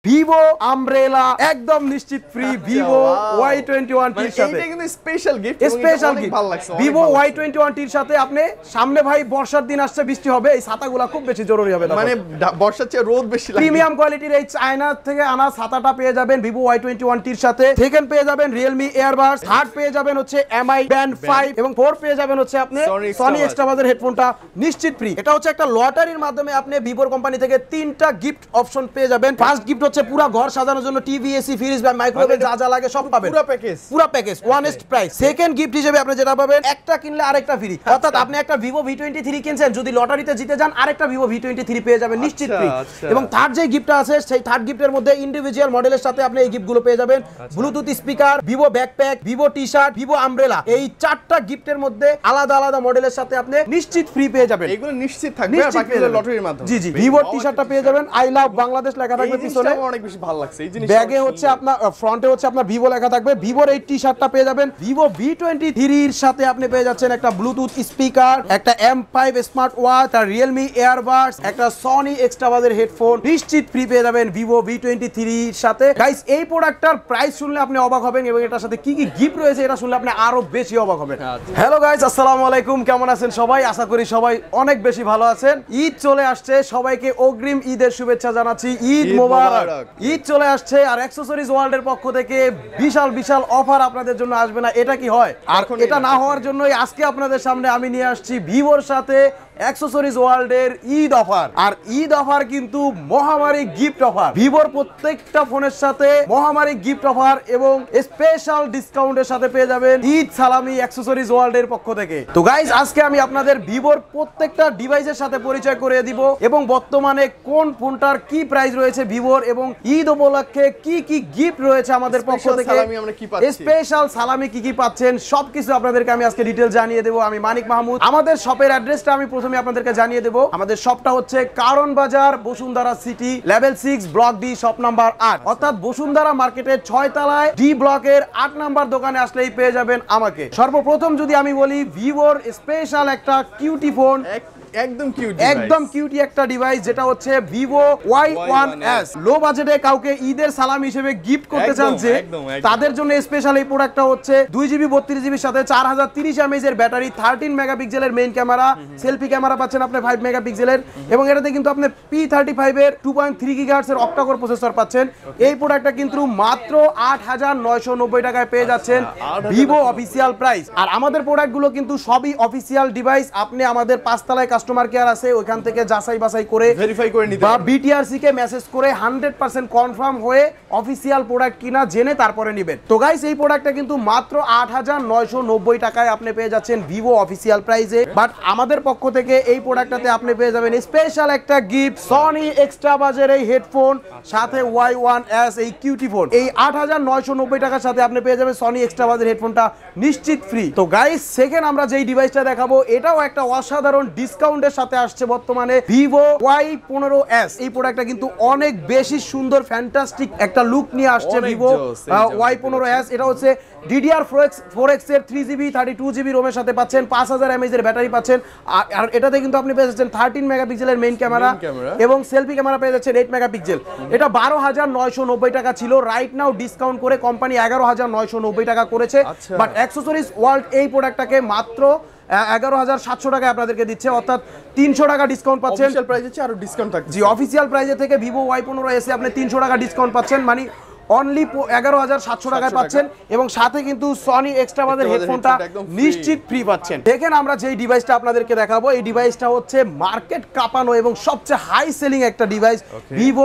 Vivo umbrella একদম নিশ্চিত free Vivo y21 টির সাথে। এটা কিন্তু স্পেশাল গিফট, স্পেশাল গিফট ভালো লাগছে। ভিভো y21 টির সাথে আপনি সামনে ভাই বর্ষার দিন আসছে, বৃষ্টি হবে, এই ছাতাগুলো খুব বেশি জরুরি হবে। মানে বর্ষার চেয়ে রোদ বেশি লাগে। প্রিমিয়াম কোয়ালিটির এই চায়না থেকে আনা ছাতাটা পেয়ে যাবেন ভিভো y21 টির সাথে। সেকেন্ড পেয়ে যাবেন রিয়েলমি এয়ারবাডস, থার্ড পেয়ে যাবেন হচ্ছে এমআই ব্যান্ড 5 এবং ফোর্থ পেয়ে যাবেন হচ্ছে আপনি সনি এক্সট্রা বাজের হেডফোনটা নিশ্চিত ফ্রি। এটা হচ্ছে একটা লটারির মাধ্যমে আপনি ভিভোর কোম্পানি থেকে 3টা গিফট অপশন পেয়ে যাবেন। ফার্স্ট গিফট হচ্ছে পুরো ঘর সাজানোর জন্য টিভি, এসি, ফ্রিজ বা মাইক্রোওয়েভ যা যা লাগে সব পাবেন, পুরো প্যাকেজ ওয়ানেস্ট প্রাইস। সেকেন্ড গিফট হিসেবে আপনি যেটা পাবেন, একটা কিনলে আরেকটা ফ্রি, অর্থাৎ আপনি একটা ভিভো v23 কিনছেন, যদি লটারিতে জিতে যান আরেকটা ভিভো v23 পেয়ে যাবেন নিশ্চিত ফ্রি। এবং থার্ড যে গিফটটা আছে সেই থার্ড গিফটের মধ্যে ইন্ডিভিজুয়াল মডেলের সাথে আপনি এই গিফটগুলো পেয়ে যাবেন। Bluetooth speaker, Vivo backpack, Vivo T-shirt, Vivo umbrella, এই 4টা গিফটের মধ্যে আলাদা আলাদা মডেলের সাথে আপনি নিশ্চিত ফ্রি পেয়ে যাবেন। এগুলো নিশ্চিত থাকবে আর বাকিগুলো লটারির মাধ্যমে। জি জি, ভিভো টি-শার্টটা পেয়ে যাবেন, আই লাভ বাংলাদেশ লেখা থাকবে পিছনে, অনেক বেশি ভালো লাগছে এই জিনিসটা। ব্যাগে হচ্ছে আপনার ফ্রন্টে হচ্ছে আপনার ভিভো লেখা থাকবে। ভিভোর এই টি-শার্টটা পেয়ে যাবেন। ভিভো v23 এর সাথে আপনি পেয়ে যাচ্ছেন একটা ব্লুটুথ স্পিকার, একটা M5 স্মার্ট ওয়াচ, একটা রিয়েলমি এয়ারবাডস, একটা সনি এক্সট্রা বাজের হেডফোন নিশ্চিত ফ্রি পেয়ে যাবেন ভিভো v23 এর সাথে। গাইস, এই প্রোডাক্টটার প্রাইস শুনলে আপনি অবাক হবেন এবং এটার সাথে কি কি গিফট রয়েছে এটা শুনলে আপনি আরো বেশি অবাক হবেন। হ্যালো গাইস, আসসালামু আলাইকুম, কেমন আছেন সবাই? আশা করি সবাই অনেক বেশি ভালো আছেন। ঈদ চলে আসছে, সবাইকে অগ্রিম ঈদের শুভেচ্ছা জানাচ্ছি। ঈদ মোবারক। ঈদ চলে আসছে আর অ্যাকসেসরিজ ওয়ার্ল্ডের পক্ষ থেকে বিশাল বিশাল অফার আপনাদের জন্য আসবে না, এটা কি হয়? আর এটা না হওয়ার জন্যই আজকে আপনাদের সামনে আমি নিয়ে আসছি ভিভোর সাথে অ্যাকসেসরিজ ওয়ার্ল্ডের ঈদ অফার। আর ঈদ অফার কিন্তু মহামারী গিফট অফার। ভিভোর প্রত্যেকটা ফোনের সাথে মহামারী গিফট অফার এবং স্পেশাল ডিসকাউন্টের সাথে পেয়ে যাবেন ঈদ সালামি অ্যাকসেসরিজ ওয়ার্ল্ডের পক্ষ থেকে। তো গাইস, আজকে আমি আপনাদের ভিভোর প্রত্যেকটা ডিভাইসের সাথে পরিচয় করিয়ে দিব এবং বর্তমানে কোন ফোনটার কি প্রাইস রয়েছে ভিভোর এবং ঈদ উপলক্ষে কি কি গিফট রয়েছে আমাদের পক্ষ থেকে, স্পেশাল সালামি কি কি পাচ্ছেন, সবকিছু আপনাদেরকে আমি আজকে ডিটেইলস জানিয়ে দেব। আমি মানিক মাহমুদ। আমাদের শপের অ্যাড্রেসটা আমি প্রথমে আপনাদেরকে জানিয়ে দেব। আমাদের শপটা হচ্ছে কারণ বাজার, Bashundhara city, level 6, block D, shop number 8, অর্থাৎ বসুন্ধরা মার্কেটের 6 তলায় ডি ব্লকের 8 নাম্বার দোকানে আসলেই পেয়ে যাবেন আমাকে। সর্বপ্রথম যদি আমি বলি, ভিভোর স্পেশাল একটা কিউটি ফোন, একদম কিউটি একটা ডিভাইস, যেটা হচ্ছে ভিভো y1s। লো বাজেটে কাউকে ঈদের সালাম হিসেবে গিফট করতে চান যে, তাদের জন্য স্পেশাল এই প্রোডাক্টটা হচ্ছে 2GB 32GB সাথে 4030 mAh এর ব্যাটারি, 13 মেগাপিক্সেলের মেইন ক্যামেরা, সেলফি ক্যামেরা পাচ্ছেন আপনি 5 মেগাপিক্সেলের এবং এটাতে কিন্তু আপনি P35 এর 2.3 GHz এর অক্টা কোর প্রসেসর পাচ্ছেন। এই প্রোডাক্টটা কিন্তু মাত্র 8990 টাকায় পেয়ে যাচ্ছেন ভিভো অফিসিয়াল প্রাইস। আর আমাদের প্রোডাক্টগুলো কিন্তু সবই অফিসিয়াল ডিভাইস। আপনি আমাদের 5 তলায় কাস্টমার কেয়ার আছে, ওইখান থেকে যাচাই বাছাই করে ভেরিফাই করে নিতে বা বিটিআরসি কে মেসেজ করে 100% কনফার্ম হয়ে অফিসিয়াল প্রোডাক্ট কিনা জেনে তারপরে নেবেন। তো গাইস, এই প্রোডাক্টটা কিন্তু মাত্র 8990 টাকায় আপনি পেয়ে যাচ্ছেন ভিভো অফিসিয়াল প্রাইসে। বাট আমাদের পক্ষ থেকে এই প্রোডাক্টটাতে আপনি পেয়ে যাবেন স্পেশাল একটা গিফট, সনি এক্সট্রা বাজের এই হেডফোন, সাথে y1s এই কিউটি ফোন। এই 8990 টাকার সাথে আপনি পেয়ে যাবেন সনি এক্সট্রা বাজের হেডফোনটা নিশ্চিত ফ্রি। তো গাইস, সেকেন্ড আমরা যেই ডিভাইসটা দেখাবো, এটাও একটা অসাধারণ ডিসকাউন্টের সাথে আসছে বর্তমানে, ভিভো y15s। এই প্রোডাক্টটা কিন্তু অনেক বেশি সুন্দর, ফ্যান্টাস্টিক একটা লুক নিয়ে আসছে ভিভো y15s। এটা হচ্ছে DDR4X এর 3GB 32GB রোমের সাথে পাচ্ছেন, 5000 mAh এর ব্যাটারি পাচ্ছেন। আর এটাতে কিন্তু আপনি পেয়ে যাচ্ছেন 13 মেগাপিক্সেলের মেইন ক্যামেরা এবং সেলফি ক্যামেরা পেয়ে যাচ্ছেন 8 মেগাপিক্সেল। এটা 12990 টাকা ছিল, রাইট নাও ডিসকাউন্ট করে কোম্পানি 11990 টাকা করেছে। বাট অ্যাকসেসরিজ ওয়ার্ল্ড এই প্রোডাক্টটাকে মাত্র 11700 টাকায় আপনাদেরকে দিচ্ছে, অর্থাৎ 300 টাকা ডিসকাউন্ট পাচ্ছেন। অফিশিয়াল প্রাইসে আরো ডিসকাউন্ট থাকছে। জি, অফিশিয়াল প্রাইসে থেকে ভিভো y15s এ আপনি 300 টাকা ডিসকাউন্ট পাচ্ছেন, মানে অনলি 11700 টাকায় পাচ্ছেন এবং সাথে কিন্তু সনি এক্সট্রা বাজের হেডফোনটা নিশ্চিত ফ্রি পাচ্ছেন। দেখেন, আমরা যেই ডিভাইসটা আপনাদেরকে দেখাবো, এই ডিভাইসটা হচ্ছে মার্কেট কাঁপানো এবং সবচেয়ে হাই সেলিং একটা ডিভাইস, ভিভো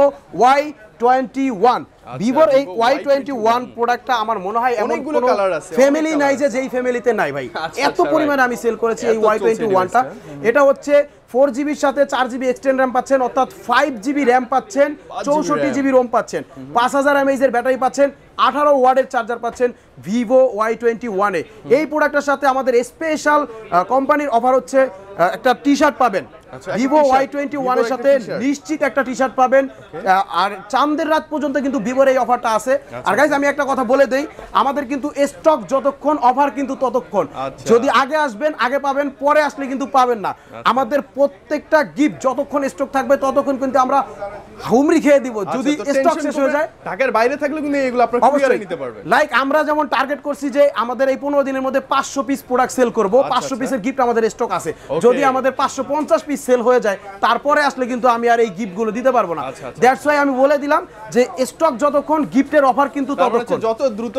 y21। ভিভোর এই y21 প্রোডাক্টটা আমার মনে হয় এমন কোনো ফ্যামিলি নাই যে যেই ফ্যামিলিতে নাই ভাই, এত পরিমাণে আমি সেল করেছি এই y21টা। এটা হচ্ছে 4GB এর সাথে 4GB এক্সটেন্ড র্যাম পাচ্ছেন, অর্থাৎ 5GB র্যাম পাচ্ছেন, 64GB রোম পাচ্ছেন, 5000 mAh এর ব্যাটারি পাচ্ছেন, 18 ওয়াটের চার্জার পাচ্ছেন ভিভো y21 এ। এই প্রোডাক্টের সাথে আমাদের স্পেশাল কোম্পানির অফার হচ্ছে একটা টি-শার্ট পাবেন, ভিভো y21 এর সাথে নিশ্চিত একটা টি-শার্ট পাবেন। আর চাঁদের রাত পর্যন্ত কিন্তু ভিভোর এই অফারটা আছে। আর গাইস আমি একটা কথা বলে দেই, আমাদের কিন্তু স্টক যতক্ষণ অফার কিন্তু ততক্ষণ। যদি আগে আসবেন আগে পাবেন, পরে আসলে কিন্তু পাবেন না। আমাদের প্রত্যেকটা গিফট যতক্ষণ স্টক থাকবে ততক্ষণ কিন্তু আমরা হুমড়ি খেয়ে দিব যদি স্টক শেষ হয়ে যায়। ঢাকার বাইরে থাকলে কিন্তু এগুলো আপনারা কুরিয়ারে নিতে পারবেন। লাইক আমরা যেমন টার্গেট করছি যে আমাদের এই 15 দিনের মধ্যে 500 পিস প্রোডাক্ট সেল করব, 500 পিসের গিফট আমাদের স্টক আছে। যদি আমাদের 550 পিস সেল হয়ে যায় তারপরে আসলে কিন্তু আমি আর এই গিফটগুলো দিতে পারবো না। দ্যাটস ওয়াই আমি বলে দিলাম যে স্টক যতক্ষণ গিফটের অফার কিন্তু ততক্ষণ, যত দ্রুত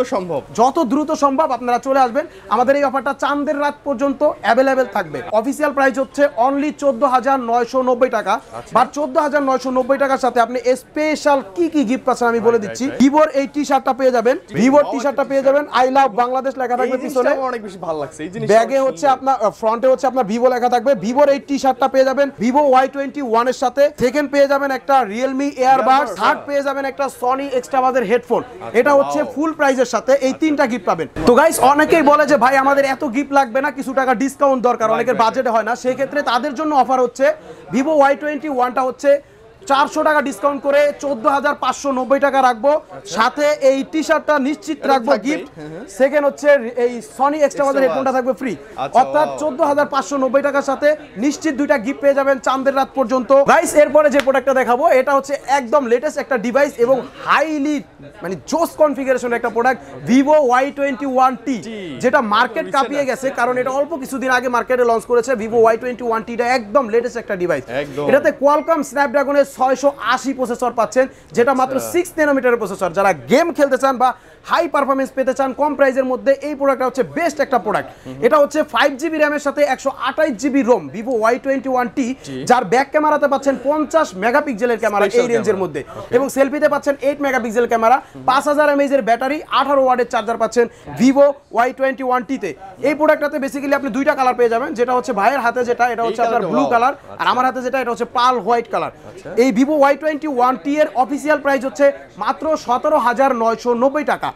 সম্ভব আপনারা চলে আসবেন। আমাদের এই অফারটা চাঁদের রাত পর্যন্ত অ্যাভেলেবেল থাকবে। অফিসিয়াল প্রাইস হচ্ছে অনলি 14,990 টাকা। বা 14,990 টাকার সাথে আপনি স্পেশাল কি কি গিফট পাচ্ছেন আমি বলে দিচ্ছি। ভিভোর এই টি-শার্টটা পেয়ে যাবেন, ভিভোর টি-শার্টটা পেয়ে যাবেন, আই লাভ বাংলাদেশ লেখা থাকবে পিছনে। অনেক বেশি ভালো লাগছে এই জিনিসটা। ব্যাগে হচ্ছে আপনার ফ্রন্টে হচ্ছে আপনার ভিভো লেখা থাকবে। ভিভোর এই টি-শার্টটা পেয়ে যাবেন ভিভো y21 এর সাথে। সেকেন্ড পেয়ে যাবেন একটা রিয়েলমি এয়ারবাডস। থার্ড পেয়ে যাবেন একটা সনি এক্সট্রাভাজের হেডফোন। এটা হচ্ছে ফুল প্রাইজের সাথে এই তিনটা গিফট পাবেন। তো গাইস অনেকেই বলে যে ভাই আমাদের এত গিফট লাগবে না, কিছু টাকা ডিসকাউন্ট দরকার, অনেকের বাজেটে হয় না। সেই ক্ষেত্রে তাদের জন্য অফার হচ্ছে ভিভো y21টা হচ্ছে 400 টাকা ডিসকাউন্ট করে 14,590 টাকা রাখবো। সাথে এই টি-শার্টটা নিশ্চিত রাখবো গিফট। সেকেন্ড হচ্ছে এই সনি এক্সট্রাভাজের হেডফোনটা থাকবে ফ্রি। অর্থাৎ 14,590 টাকার সাথে নিশ্চিত দুইটা গিফট পেয়ে যাবেন চাঁদের রাত পর্যন্ত। গাইস এরপরে যে প্রোডাক্টটা দেখাবো এটা হচ্ছে একদম লেটেস্ট একটা ডিভাইস এবং হাইলি মানে জোস কনফিগারেশনের একটা প্রোডাক্ট, ভিভো y21t, যেটা মার্কেট কাঁপিয়ে গেছে কারণ এটা অল্প কিছুদিন আগে মার্কেটে লঞ্চ করেছে। ভিভো y21t টা একদম লেটেস্ট একটা ডিভাইস। এটাতে কোয়ালকম স্ন্যাপড্রাগনের 680 প্রসেসর পাচ্ছেন, যেটা মাত্র 6 ন্যানোমিটারের প্রসেসর। যারা গেম খেলতে চান বা হাই পারফরমেন্স পেতে চান কম প্রাইসের মধ্যে, এই প্রোডাক্টটা হচ্ছে বেস্ট একটা প্রোডাক্ট। এটা হচ্ছে 5GB র্যামের সাথে 128GB রোম, ভিভো y21t, যার ব্যাক ক্যামেরাতে পাচ্ছেন 50 মেগাপিক্সেলের ক্যামেরা এই রেঞ্জের মধ্যে, এবং সেলফিতে পাচ্ছেন 8 মেগাপিক্সেল ক্যামেরা, 5000 mAh এর ব্যাটারি, 18 ওয়াটের চার্জার পাচ্ছেন ভিভো y21t তে। এই প্রোডাক্টটাতে বেসিক্যালি আপনি দুইটা কালার পেয়ে যাবেন, যেটা হচ্ছে ভাইয়ের হাতে যেটা এটা হচ্ছে আপনার ব্লু কালার, আর আমার হাতে যেটা এটা হচ্ছে পার্ল হোয়াইট কালার। এই ভিভো y21t এর অফিসিয়াল প্রাইস হচ্ছে মাত্র 17,990 টাকা।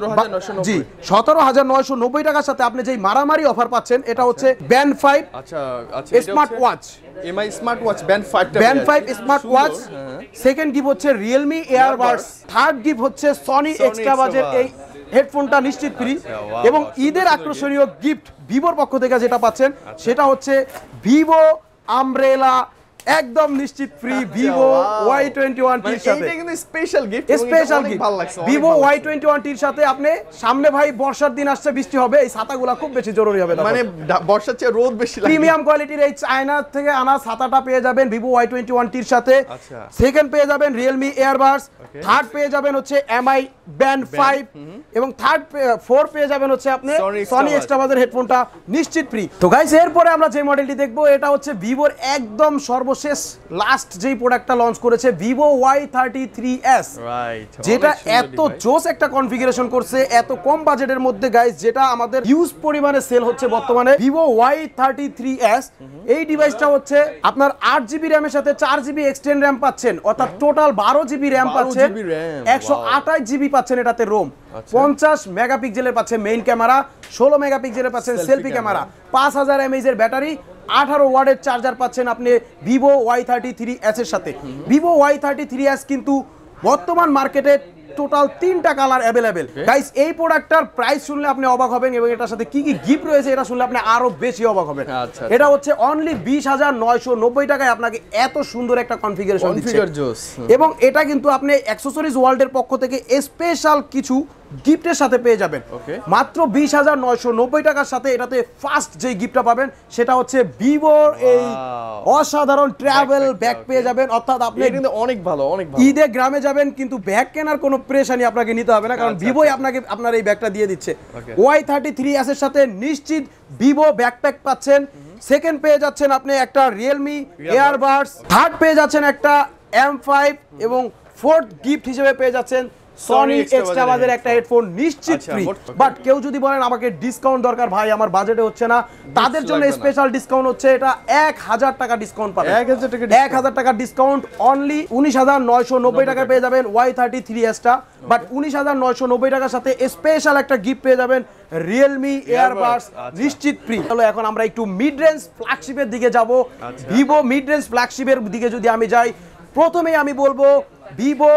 17,990 টাকার সাথে আপনি যেই মারামারি অফার পাচ্ছেন এটা হচ্ছে band 5 smart watch, MI smart watch band 5 smart watch. Second gift হচ্ছে রিয়েলমি এয়ারবাডস। থার্ড গিফট হচ্ছে সনি এক্সট্রাভাজের এই হেডফোনটা নিশ্চিত ফ্রি। এবং ঈদের আকর্ষণীয় গিফট ভিভোর পক্ষ থেকে যেটা পাচ্ছেন সেটা হচ্ছে ভিভো আমব্রেলা, একদম নিশ্চিত ফ্রি ভিভো y21t এর সাথে। এটা কিন্তু স্পেশাল গিফট, ভালো লাগছে ভিভো y21t এর সাথে। আপনি সামনে ভাই বর্ষার দিন আসছে, বৃষ্টি হবে, এই ছাতাগুলো খুব বেশি জরুরি হবে। মানে বর্ষার চেয়ে রোদ বেশি লাগে। প্রিমিয়াম কোয়ালিটির এই চায়না থেকে আনা ছাতাটা পেয়ে যাবেন ভিভো y21t এর সাথে। সেকেন্ড পেয়ে যাবেন রিয়েলমি এয়ারবাডস। থার্ড পেয়ে যাবেন হচ্ছে এমআই ব্যান্ড 5 এবং ফোর পেয়ে যাবেন হচ্ছে আপনি সনি এক্সট্রাভাজের হেডফোনটা নিশ্চিত ফ্রি। তো গাইস এরপরে আমরা যে মডেলটি দেখবো এটা হচ্ছে ভিভোর একদম সর্বশেষ লাস্ট যেই প্রোডাক্টটা লঞ্চ করেছে, ভিভো y33s, যেটা এত জোস একটা কনফিগারেশন করছে এত কম বাজেটের মধ্যে গাইস, যেটা আমাদের হিউজ পরিমাণে সেল হচ্ছে বর্তমানে। ভিভো y33s এই ডিভাইসটা হচ্ছে আপনার 8GB র্যামের সাথে 4GB এক্সটেন্ড র্যাম পাচ্ছেন, অর্থাৎ টোটাল 12GB র্যাম পাচ্ছেন, 128GB পাচ্ছেন এটাতে রোম, 50 মেগাপিক্সেলের পাচ্ছেন মেইন ক্যামেরা, 16 মেগাপিক্সেলের পাচ্ছেন সেলফি ক্যামেরা, 5000 mAh এর ব্যাটারি, 18 ওয়াটের চার্জার পাচ্ছেন আপনি ভিভো y33s এর সাথে। ভিভো y33s কিন্তু বর্তমান মার্কেটে টোটাল 3টা কালার অ্যাভেলেবেল। গাইস এই প্রোডাক্টটার প্রাইস শুনলে আপনি অবাক হবেন এবং এটার সাথে কি কি গিফট রয়েছে এটা শুনলে আপনি আরো বেশি অবাক হবেন। এটা হচ্ছে অনলি 20,990 টাকায় আপনাকে এত সুন্দর একটা কনফিগারেশন দিচ্ছে। এবং এটা কিন্তু আপনি অ্যাকসেসরিজ ওয়ার্ল্ডের পক্ষ থেকে স্পেশাল কিছু গিফটের সাথে পেয়ে যাবেন। মাত্র 20,990 টাকার সাথে এটাতে ফার্স্ট যে গিফটটা পাবেন সেটা হচ্ছে ভিভোর এই অসাধারণ ট্রাভেল ব্যাগ পেয়ে যাবেন। অর্থাৎ আপনি কিন্তু অনেক ভালো ঈদে গ্রামে যাবেন কিন্তু ব্যাগ কেনার কোনো প্রেশানি আপনাকে নিতে হবে না, কারণ ভিভোই আপনাকে আপনার এই ব্যাগটা দিয়ে দিচ্ছে। y33s এর সাথে নিশ্চিত ভিভো ব্যাকপ্যাক পাচ্ছেন। সেকেন্ড পেয়ে যাচ্ছেন আপনি একটা রিয়েলমি এয়ারবাডস। থার্ড পেয়ে যাচ্ছেন একটা M5 এবং ফোর্থ গিফট হিসেবে পেয়ে যাচ্ছেন সনি এক্সট্রা বাজের একটা হেডফোন নিশ্চিত ফ্রি। বাট কেউ যদি বলেন আমাকে ডিসকাউন্ট দরকার ভাই, আমার বাজেটে হচ্ছে না, তাদের জন্য স্পেশাল ডিসকাউন্ট হচ্ছে, এটা 1000 টাকা ডিসকাউন্ট পাবেন। 1000 টাকা ডিসকাউন্ট অনলি 19990 টাকা পেয়ে যাবেন y33s টা। বাট 19990 টাকার সাথে স্পেশাল একটা গিফট পেয়ে যাবেন রিয়েলমি এয়ারবাডস নিশ্চিত ফ্রি। চলো এখন আমরা একটু মিড রেঞ্জ ফ্ল্যাগশিপের দিকে যাব। ভিভো মিড রেঞ্জ ফ্ল্যাগশিপের দিকে যদি আমি যাই, প্রথমেই আমি বলবো vivo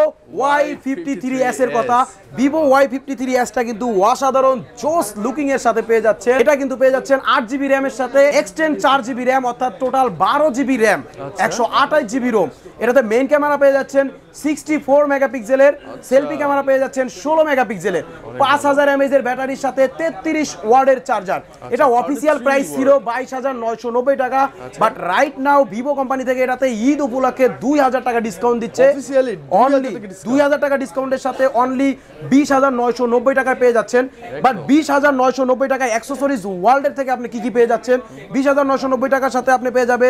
y53s এর কথা। vivo y53s টা কিন্তু অসাধারণ জোস লুকিং এর সাথে পেয়ে যাচ্ছে। এটা কিন্তু পেয়ে যাচ্ছেন 8GB RAM এর সাথে এক্সটেন্ড 4GB RAM, অর্থাৎ total 12GB RAM, 128GB ROM। এটাতে মেইন ক্যামেরা পেয়ে যাচ্ছেন 64 মেগাপিক্সেলের, সেলফি ক্যামেরা পেয়ে যাচ্ছেন 16 মেগাপিক্সেলের, 5000 mAh এর ব্যাটারির সাথে 33 ওয়াটের চার্জার। এটা অফিসিয়াল প্রাইস ছিল 22990 টাকা। But right now Vivo company থেকে এটাতে ঈদ উপলক্ষে 2000 টাকা ডিসকাউন্ট দিচ্ছে। অনলি 2000 টাকা ডিসকাউন্টের সাথে অনলি 20990 টাকায় পেয়ে যাচ্ছেন। বাট 20990 টাকায় অ্যাকসেসরিজ ওয়ার্ল্ডের থেকে আপনি কি কি পেয়ে যাচ্ছেন? 20990 টাকার সাথে আপনি পেয়ে যাবেন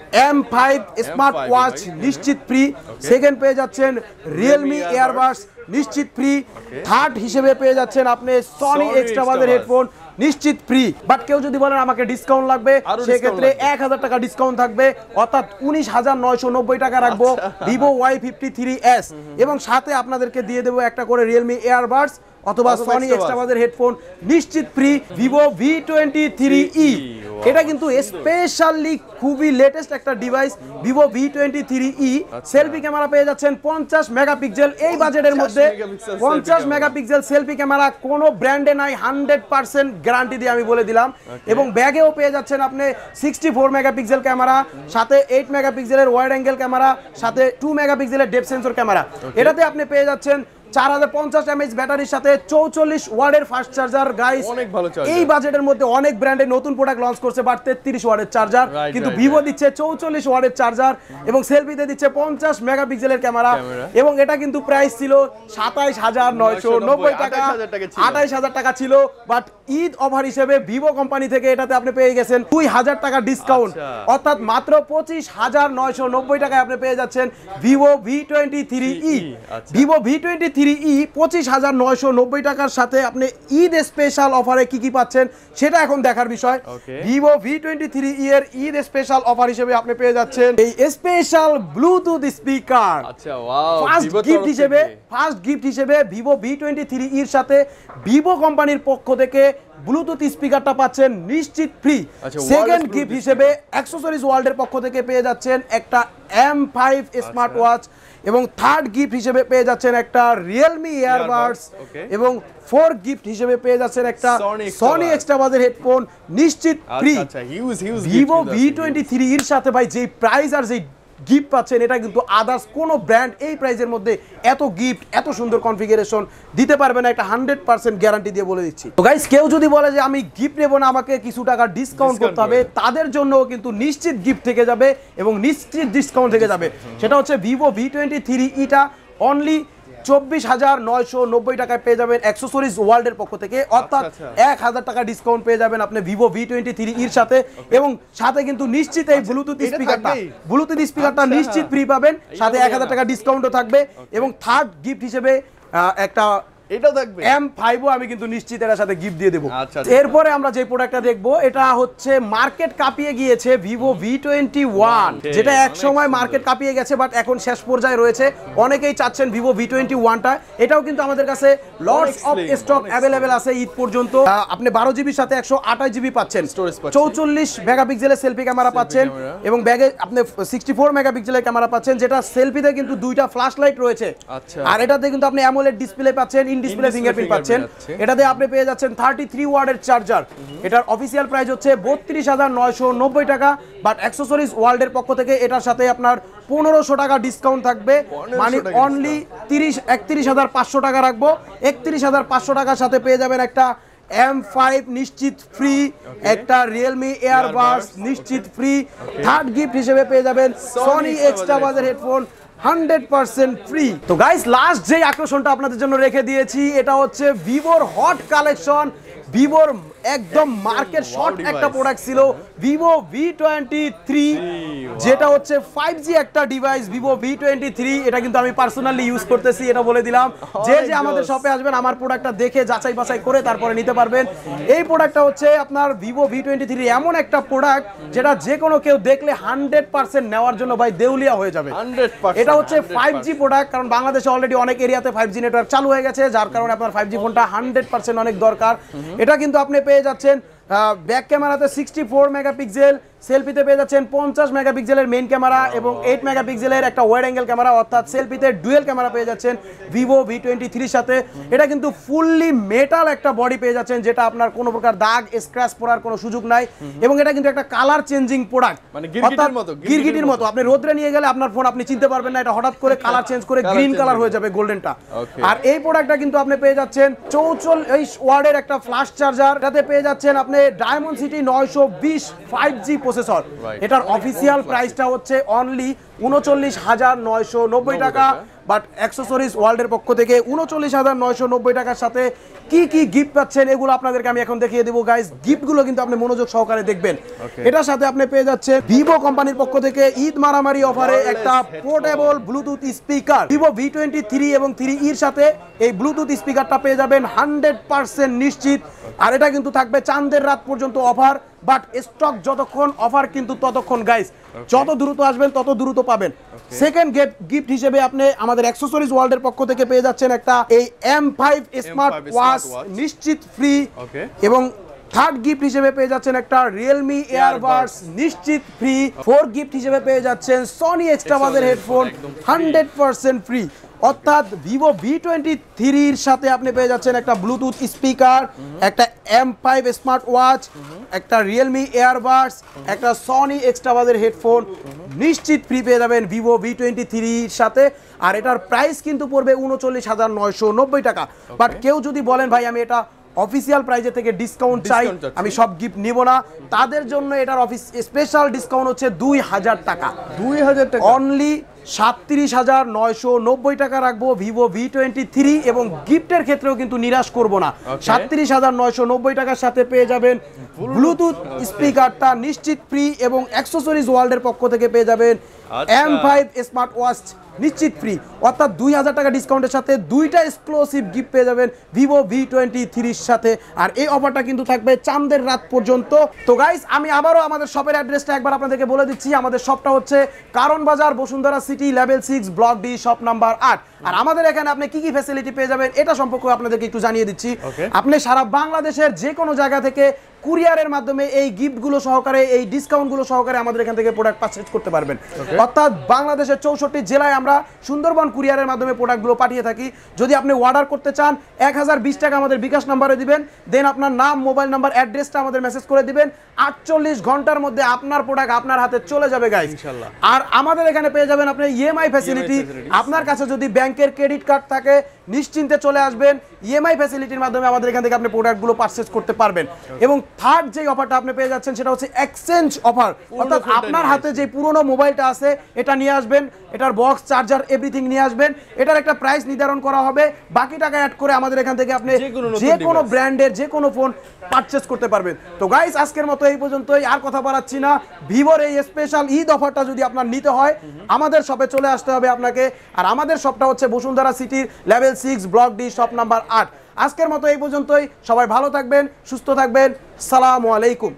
M5 স্মার্ট ওয়াচ নিশ্চিত ফ্রি। সেকেন্ড পেয়ে যাচ্ছেন রিয়েলমি এয়ারবাডস নিশ্চিত ফ্রি। থার্ড হিসেবে পেয়ে যাচ্ছেন আপনি সনি এক্সট্রা বাজের হেডফোন নিশ্চিত ফ্রি। বাট কেউ যদি বলেন আমাকে ডিসকাউন্ট লাগবে, সেক্ষেত্রে 1000 টাকা ডিসকাউন্ট থাকবে, অর্থাৎ 19990 টাকা রাখবো vivo y53s, এবং সাথে আপনাদেরকে দিয়ে দেবো একটা করে রিয়েলমি এয়ারবাডস অথবা সনি এক্সট্রা বাজের হেডফোন নিশ্চিত ফ্রি। vivo v23e, এটা কিন্তু স্পেশালি খুবই লেটেস্ট একটা device vivo v23e। Selfie camera পেয়ে যাচ্ছেন 50 মেগাপিক্সেল। এই বাজেটের মধ্যে 50 মেগাপিক্সেল সেলফি ক্যামেরা কোনো ব্র্যান্ডে নাই, 100% গ্যারান্টি দিয়ে আমি বলে দিলাম। এবং ব্যাগেও পেয়ে যাচ্ছেন আপনি 64 মেগাপিক্সেল ক্যামেরা, সাথে 8 মেগাপিক্সেলের ওয়াইড অ্যাঙ্গেল ক্যামেরা, সাথে 2 মেগাপিক্সেলের ডেপথ সেন্সর ক্যামেরা। এটাতে আপনি পেয়ে যাচ্ছেন 4050 mAh ব্যাটারির সাথে 44 ওয়াটের ফাস্ট চার্জার। গাইস অনেক ভালো চার্জার। এই বাজেটের মধ্যে অনেক ব্র্যান্ডে নতুন প্রোডাক্ট লঞ্চ করছে, বাট 33 ওয়াটের চার্জার, কিন্তু ভিভো দিচ্ছে 44 ওয়াটের চার্জার এবং সেলফিতে দিচ্ছে 50 মেগাপিক্সেলের ক্যামেরা। এবং এটা কিন্তু প্রাইস ছিল 27990 টাকা, 28000 টাকা ছিল। বাট ঈদ অফার হিসেবে ভিভো কোম্পানি থেকে এটাতে আপনি পেয়ে গেছেন 2000 টাকা ডিসকাউন্ট, অর্থাৎ মাত্র 25990 টাকায় আপনি পেয়ে যাচ্ছেন vivo v23e। vivo v23e 25990 টাকার সাথে আপনি ঈদ স্পেশাল অফারে কি কি পাচ্ছেন সেটা এখন দেখার বিষয়। vivo v23e এর ঈদ স্পেশাল অফার হিসেবে আপনি পেয়ে যাচ্ছেন এই স্পেশাল ব্লুটুথ স্পিকার। আচ্ছা ওয়াও, ফার্স্ট গিফট হিসেবে vivo v23e এর সাথে ভিভো কোম্পানির পক্ষ থেকে ব্লুটুথ স্পিকারটা পাচ্ছেন নিশ্চিত ফ্রি। সেকেন্ড গিফট হিসেবে অ্যাকসেসরিজ ওয়ার্ল্ডের পক্ষ থেকে পেয়ে যাচ্ছেন একটা M5 স্মার্ট ওয়াচ, এবং থার্ড গিফট হিসেবে পেয়ে যাচ্ছেন একটা রিয়েলমি এয়ারবাডস, এবং ফোর্থ গিফট হিসেবে পেয়ে যাচ্ছেন একটা সনি এক্সট্রা বাজের হেডফোন নিশ্চিত ফ্রি। vivo v23 এর সাথে ভাই যে প্রাইস আর যে গিফট পাচ্ছেন, এটা কিন্তু আদার্স কোনো ব্র্যান্ড এই প্রাইসের মধ্যে এত গিফট, এত সুন্দর কনফিগারেশন দিতে পারবে না, একটা 100% গ্যারান্টি দিয়ে বলে দিচ্ছি। তো গাইস, কেউ যদি বলে যে আমি গিফট নেব না, আমাকে কিছু টাকা ডিসকাউন্ট করতে হবে, তাদের জন্য কিন্তু নিশ্চিত গিফট থেকে যাবে এবং নিশ্চিত ডিসকাউন্ট থেকে যাবে। সেটা হচ্ছে vivo v23e টা অনলি 24990 টাকায় পেয়ে যাবেন অ্যাকসেসরিজ ওয়ার্ল্ডের পক্ষ থেকে, অর্থাৎ 1000 টাকা ডিসকাউন্ট পেয়ে যাবেন আপনি vivo v23e এর সাথে। এবং সাথে কিন্তু নিশ্চিত এই ব্লুটুথ স্পিকারটা নিশ্চিত ফ্রি পাবেন, সাথে 1000 টাকা ডিসকাউন্টও থাকবে। এবং থার্ড গিফট হিসেবে একটা এটা থাকবে M5 আমি কিন্তু নিশ্চিত এর সাথে গিফট দিয়ে দেব। এরপরে আমরা যে প্রোডাক্টটা দেখবো, এটা হচ্ছে মার্কেট কাঁপিয়ে গিয়েছে vivo v21, যেটা এক সময় মার্কেট কাঁপিয়ে গেছে, বাট এখন শেষ পর্যায়ে রয়েছে। অনেকেই চাচ্ছেন vivo v21 টা, এটাও কিন্তু আমাদের কাছে লটস অফ স্টক अवेलेबल আছে ঈদ পর্যন্ত। আপনি 12GB এর সাথে 128GB পাচ্ছেন, 44 মেগাপিক্সেলের সেলফি ক্যামেরা পাচ্ছেন, এবং ব্যাগে আপনি 64 মেগাপিক্সেলের ক্যামেরা পাচ্ছেন, যেটা সেলফিতে কিন্তু দুইটা ফ্ল্যাশ লাইট রয়েছে। আর এটাতে কিন্তু আপনি অ্যামোলেড ডিসপ্লে পাচ্ছেন, ইন ডিসপ্লে ফিঙ্গারপ্রিন্ট পাচ্ছেন। এটাতে আপনি পেয়ে যাচ্ছেন 33 ওয়াটের চার্জার। এটার অফিসিয়াল প্রাইস হচ্ছে 32990 টাকা, বাট অ্যাকসেসরিজ ওয়ার্ল্ডের পক্ষ থেকে এটার সাথে আপনার 1500 টাকা ডিসকাউন্ট থাকবে, মানে অনলি 31500 টাকা রাখবো। 31500 টাকার সাথে পেয়ে যাবেন একটা M5 নিশ্চিত ফ্রি, একটা রিয়েলমি এয়ারবাডস নিশ্চিত ফ্রি। থার্ড গিফট হিসেবে পেয়ে যাবেন সনি এক্সট্রা বাজের হেডফোন 100% ফ্রি। তো গাইস, লাস্ট যে আকর্ষণটা আপনাদের জন্য রেখে দিয়েছি, এটা হচ্ছে ভিভোর হট কালেকশন, ভিভোর একদম মার্কেট শর্ট একটা প্রোডাক্ট ছিল vivo v23 যেটা হচ্ছে 5G একটা ডিভাইস vivo v23 এটা কিন্তু আমি পার্সোনালি ইউজ করতেছি এটা বলে দিলাম যে আমাদের শপে আসবেন আমার প্রোডাক্টটা দেখে যাচাই বাছাই করে তারপরে নিতে পারবেন এই প্রোডাক্টটা হচ্ছে আপনার vivo v23 এমন একটা প্রোডাক্ট যেটা যে কোনো কেউ দেখলে 100% নেওয়ার জন্য ভাই দেউলিয়া হয়ে যাবে 100% এটা হচ্ছে 5G প্রোডাক্ট কারণ বাংলাদেশে অলরেডি অনেক এরিয়াতে 5G নেটওয়ার্ক চালু হয়ে গেছে যার কারণে আপনার 5G ফোনটা 100% অনেক দরকার এটা কিন্তু আপনি পেয়ে যাচ্ছেন ব্যাক ক্যামেরাতে 64 মেগাপিক্সেল সেলফিতে পেয়ে যাচ্ছেন 50 মেগাপিক্সেলের মেইন ক্যামেরা এবং 8 মেগাপিক্সেলের একটা ওয়াইড অ্যাঙ্গেল ক্যামেরা অর্থাৎ সেলফিতে ডুয়েল ক্যামেরা পেয়ে যাচ্ছেন vivo v23 এর সাথে এটা কিন্তু ফুললি মেটাল একটা বডি পেয়ে যাচ্ছেন যেটা আপনার কোনো প্রকার দাগ স্ক্র্যাচ পড়ার কোনো সুযোগ নাই এবং এটা কিন্তু একটা কালার চেঞ্জিং প্রোডাক্ট মানে গিরগিটির মতো আপনি রোদ্রে নিয়ে গেলে আপনার ফোন আপনি চিনতে পারবেন না এটা হঠাৎ করে কালার চেঞ্জ করে গ্রিন কালার হয়ে যাবে গোল্ডেনটা আর এই প্রোডাক্টটা কিন্তু আপনি পেয়ে যাচ্ছেন 44 ওয়াটের একটা ফ্ল্যাশ চার্জার এটাতে পেয়ে যাচ্ছেন আপনি ডায়মন্ড সিটি 920 5G প্রসেসর এটার অফিশিয়াল প্রাইসটা হচ্ছে অনলি 39,990 টাকা বাট অ্যাকসেসরিজ ওয়ার্ল্ডের পক্ষ থেকে 39,990 টাকার সাথে কি কি গিফট পাচ্ছেন এগুলো আপনাদেরকে আমি এখন দেখিয়ে দেবো গাইস গিফটগুলো কিন্তু আপনি মনোযোগ সহকারে দেখবেন এটার সাথে আপনি পেয়ে যাচ্ছেন ভিভো কোম্পানির পক্ষ থেকে ঈদ মারামারি অফারে একটা portable Bluetooth speaker vivo v23 এবং 3e এর সাথে এই ব্লুটুথ স্পিকারটা পেয়ে যাবেন 100% নিশ্চিত আর এটা কিন্তু থাকবে চাঁদের রাত পর্যন্ত অফার বাট স্টক যতক্ষণ অফার কিন্তু ততক্ষণ গাইস যত দ্রুত আসবেন তত দ্রুত পাবেন সেকেন্ড গিফট হিসেবে আপনি আমাদের অ্যাকসেসরিজ ওয়ার্ল্ডের পক্ষ থেকে পেয়ে যাচ্ছেন একটা এই M5 স্মার্ট ওয়াচ নিশ্চিত ফ্রি এবং থার্ড গিফট হিসেবে পেয়ে যাচ্ছেন একটা Realme Earbuds নিশ্চিত ফ্রি ফোর্থ গিফট হিসেবে পেয়ে যাচ্ছেন Sony এক্সট্রাভাজের হেডফোন 100% ফ্রি অর্থাৎ vivo v23 এর সাথে আপনি পেয়ে যাচ্ছেন একটা ব্লুটুথ স্পিকার একটা M5 স্মার্ট ওয়াচ একটা Realme Earbuds একটা Sony এক্সট্রাভাজের হেডফোন নিশ্চিত ফ্রি পেয়ে যাবেন vivo v23 এর সাথে আর এটার প্রাইস কিন্তু পড়বে 39,990 টাকা বাট কেউ যদি বলেন ভাই আমি এটা অফিশিয়াল প্রাইজে থেকে ডিসকাউন্ট চাই আমি সব গিফট নিব না তাদের জন্য এটার স্পেশাল ডিসকাউন্ট হচ্ছে 2000 টাকা অনলি 37,990 টাকা রাখবো vivo v23 এবং গিফটের ক্ষেত্রেও কিন্তু নিরাশ করব না 37,990 টাকার সাথে পেয়ে যাবেন ব্লুটুথ স্পিকারটা নিশ্চিত ফ্রি এবং অ্যাকসেসরিজ ওয়ার্ল্ডের পক্ষ থেকে পেয়ে যাবেন M5 স্মার্ট ওয়াচ নিশ্চিত ফ্রি অর্থাৎ 2000 টাকা ডিসকাউন্টের সাথে দুইটা এক্সক্লুসিভ গিফট পেয়ে যাবেন vivo v23 এর সাথে আর এই অফারটা কিন্তু থাকবে চাঁদের রাত পর্যন্ত তো গাইস আমি আবারও আমাদের শপের অ্যাড্রেসটা একবার আপনাদেরকে বলে দিচ্ছি আমাদের শপটা হচ্ছে কারণ বাজার Bashundhara city level 6 block D shop number 8 আর আমাদের এখানে আপনি কি কি ফ্যাসিলিটি পেয়ে যাবেন এটা সম্পর্কে আপনাদেরকে একটু জানিয়ে দিচ্ছি আপনি সারা বাংলাদেশের যে কোনো জায়গা থেকে কুরিয়ারের মাধ্যমে এই গিফটগুলো সহকারে এই ডিসকাউন্টগুলো সহকারে আমাদের এখান থেকে প্রোডাক্ট পারচেজ করতে পারবেন অর্থাৎ বাংলাদেশের 64 জেলায় আমরা সুন্দরবন কুরিয়ারের মাধ্যমে প্রোডাক্টগুলো পাঠিয়ে থাকি যদি আপনি অর্ডার করতে চান 1020 টাকা আমাদের বিকাশ নাম্বারে দিবেন দেন আপনার নাম মোবাইল নাম্বার অ্যাড্রেসটা আমাদের মেসেজ করে দিবেন 48 ঘন্টার মধ্যে আপনার প্রোডাক্ট আপনার হাতে চলে যাবে গাইস ইনশাআল্লাহ আর আমাদের এখানে পেয়ে যাবেন আপনি ইএমআই ফ্যাসিলিটি আপনার কাছে যদি ব্যাংকের ক্রেডিট কার্ড থাকে নিশ্চিন্তে চলে আসবেন ইএমআই ফ্যাসিলিটির মাধ্যমে আমাদের এখান থেকে আপনি প্রোডাক্টগুলো পারচেজ করতে পারবেন এবং থার্ড যে অফারটা আপনি পেয়ে যাচ্ছেন সেটা হচ্ছে এক্সচেঞ্জ অফার অর্থাৎ আপনার হাতে যে পুরনো মোবাইলটা আছে এটা নিয়ে আসবেন এটার বক্স চার্জার এভরিথিং নিয়ে আসবেন এটার একটা প্রাইস নির্ধারণ করা হবে বাকি টাকা অ্যাড করে আমাদের এখান থেকে আপনি যে কোনো ব্র্যান্ডের যে কোনো ফোন পারচেজ করতে পারবেন তো গাইস আজকের মতো এই পর্যন্তই আর কথা বাড়াচ্ছি না ভিভোর এই স্পেশাল ঈদ অফারটা যদি আপনার নিতে হয় আমাদের শপে চলে আসতে হবে আপনাকে আর আমাদের শপটা হচ্ছে বসুন্ধরা সিটির level 6 block D shop number 8 আজকের মতো এই পর্যন্তই সবাই ভালো থাকবেন সুস্থ থাকবেন আসসালামু আলাইকুম